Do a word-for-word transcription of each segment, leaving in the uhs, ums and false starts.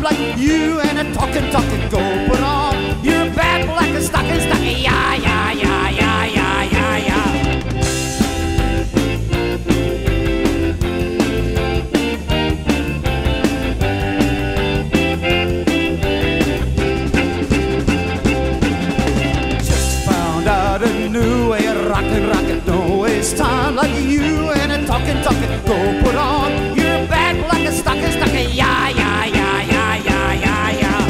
like you and a talking, talking. Go put on your bad black stocking, stocking. Yeah, yeah, yeah, yeah, yeah, yeah, yeah. Just found out a new way of rockin', rockin'. Don't waste time like you and a talking, talking. Go put on your bad black stocking, stocking. Yeah, yeah, yeah, yeah, yeah, yeah, yeah.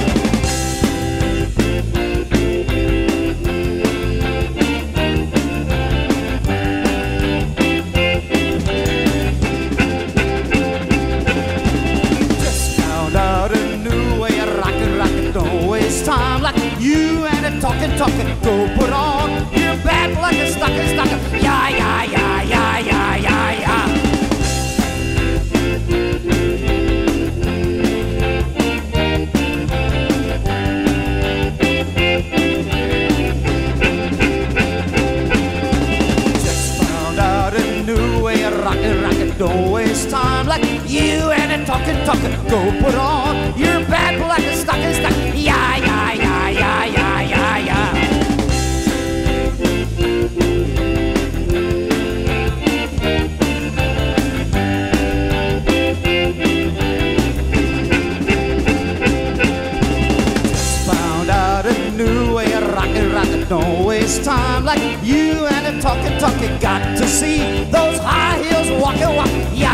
Just found out a new way of rockin', rockin'. Don't waste time like you and a talking, talking. Go put on your bad black stocking, stocking. Yeah, yeah, yeah, yeah, yeah, yeah, yeah. Rockin', rockin', don't waste time like you and a talkin', talkin'. Go put on your bad black stocking, stocking. Yeah, yeah, yeah, yeah, yeah, yeah, yeah. Just found out a new way of rockin', rockin'. Don't waste time like you and a talkin', talkin'. Got to see those high heels walking, walking. Yeah.